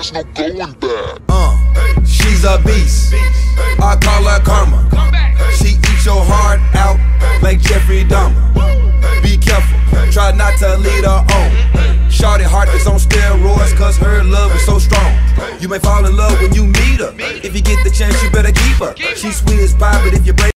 there's no going back. She's a beast, I call her karma. She eats your heart out like Jeffrey Dahmer. Be careful, try not to lead her on. Shorty heart is on steroids cause her love is so strong. You may fall in love when you meet her. If you get the chance you better keep her. She's sweet as pie, but if you break